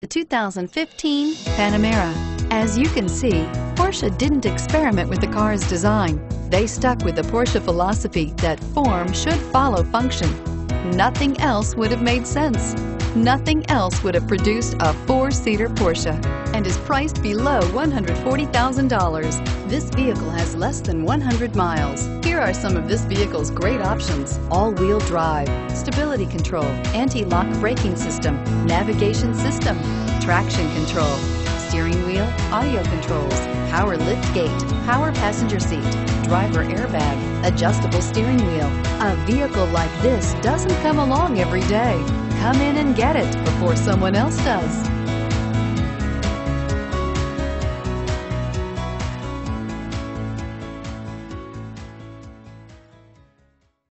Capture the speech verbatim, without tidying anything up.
The two thousand fifteen Panamera. As you can see, Porsche didn't experiment with the car's design. They stuck with the Porsche philosophy that form should follow function. Nothing else would have made sense. Nothing else would have produced a four-seater Porsche and is priced below one hundred forty thousand dollars. This vehicle has less than one hundred miles. Here are some of this vehicle's great options: all-wheel drive, stability control, anti-lock braking system, navigation system, traction control, steering wheel audio controls, power lift gate, power passenger seat, driver airbag, adjustable steering wheel. A vehicle like this doesn't come along every day. Come in and get it before someone else does.